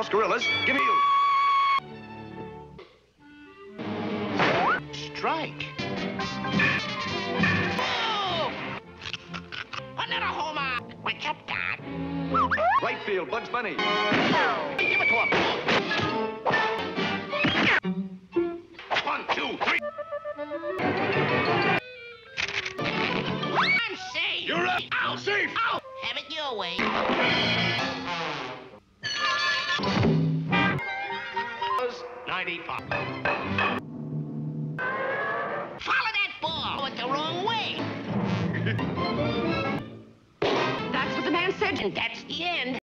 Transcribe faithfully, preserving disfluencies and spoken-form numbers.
Los Gorillas. Give me you. Strike. Oh! Another homer. What's up, Doc? Right field, Bugs Bunny. Give it to him. One, two, three. I'm safe. You're up. Out. Safe. Out. Have it your way. ninety-five. Follow that ball. Went the wrong way. That's what the man said, and that's the end.